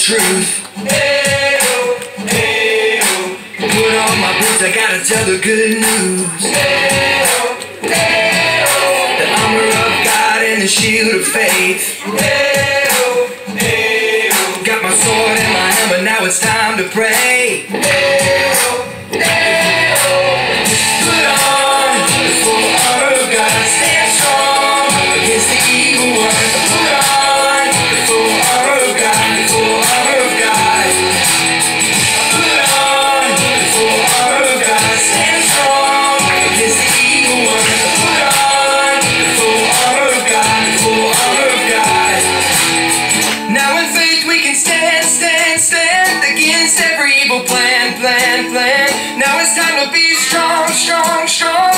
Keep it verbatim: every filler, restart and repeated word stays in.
truth. Hey-oh, hey-oh. Put on my boots, I gotta tell the good news. Hey-oh, hey-oh. The armor of God and the shield of faith. Hey-oh, hey-oh. Got my sword and my helmet, now it's time to pray. Hey-oh, hey-oh. Put on the full armor of God, stand strong against the evil one. Put on the full armor of God, the full armor of God. Put on the full armor of God, stand strong against the evil one. Put on the full armor of God, the full armor of God. Now in faith we can stand, stand, stand against every evil plan, plan, plan. Now it's time to be strong, strong, strong.